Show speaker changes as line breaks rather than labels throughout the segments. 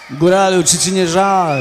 Góralu, czy ci nie żal?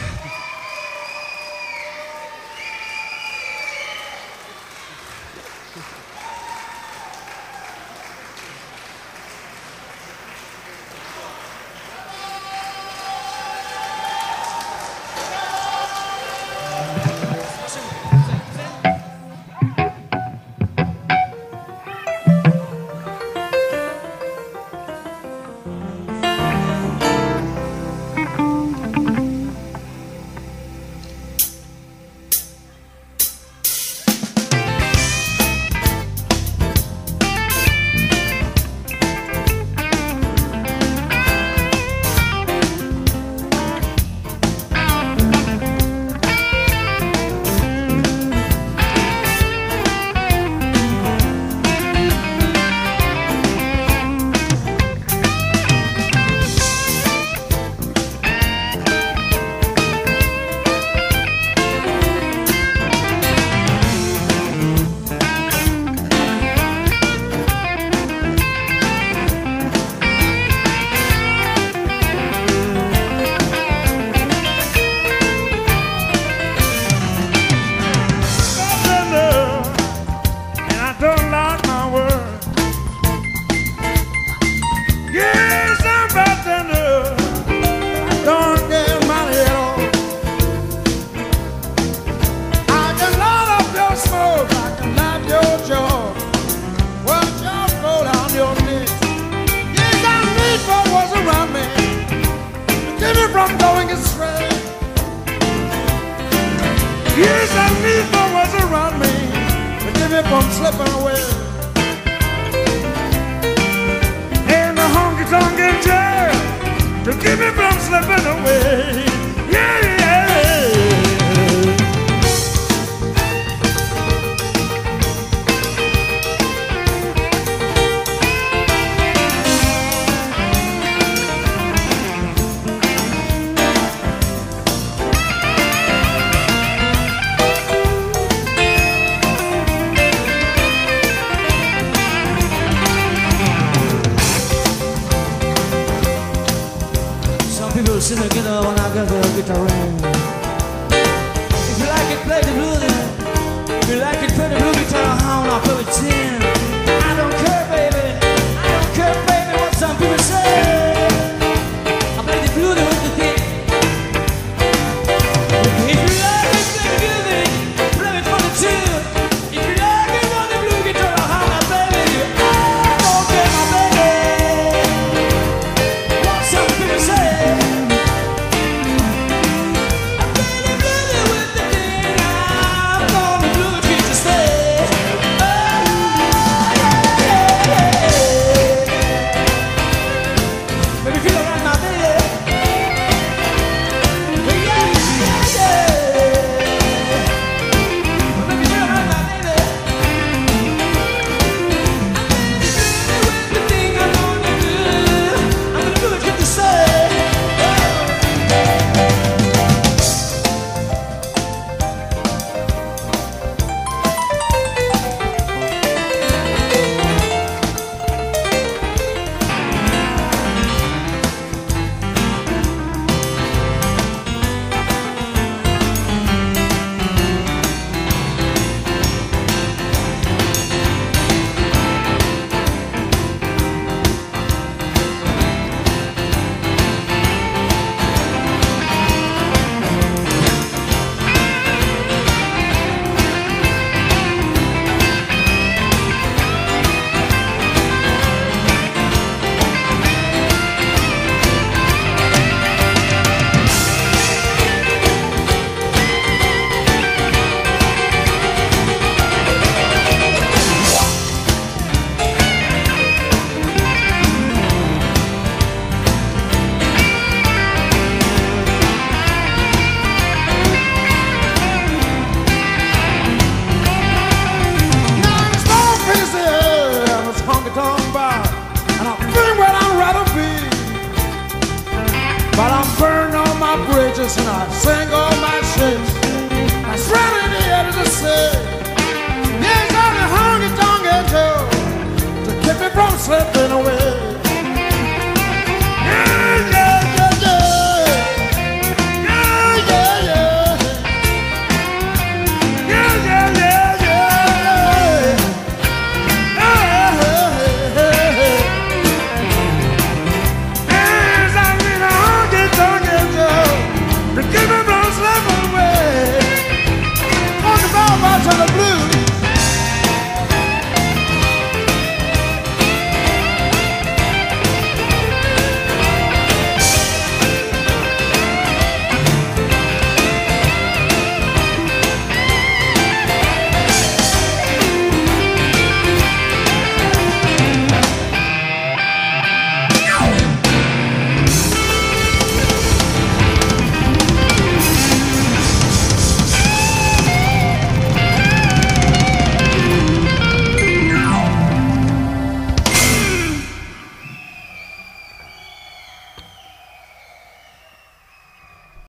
Yes, I need for what's around me to keep me from slipping away. And the honky tonk in jail to keep me from slipping away. Yeah, yeah.
People sit together when I got the guitar ring. If you like it, play the blue then. If you like it, play the blue guitar, how I'll play the tin. I don't care, baby. I don't care, baby, what some people say. I play the blue with the thing. If you like it, play the blue then. Play it for the two. If you like it on the blue guitar, how I'll play with you. I don't care, my baby, what some people say. But I'm burning all my bridges and I sing all my ships. That's really the end of the sea. There's only honky tonk and Joe to keep me from slipping away.